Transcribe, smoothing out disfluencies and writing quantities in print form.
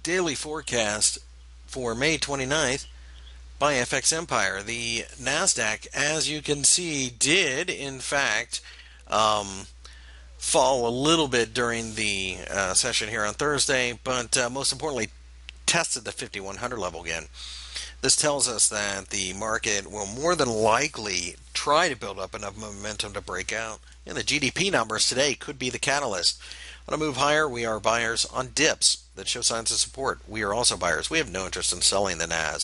daily forecast for May 29th by FX Empire. The NASDAQ, as you can see, did in fact fall a little bit during the session here on Thursday, but most importantly, tested the 5100 level again. This tells us that the market will more than likely try to build up enough momentum to break out, and the GDP numbers today could be the catalyst. On a move higher, we are buyers on dips that show signs of support. We are also buyers. We have no interest in selling the NAS.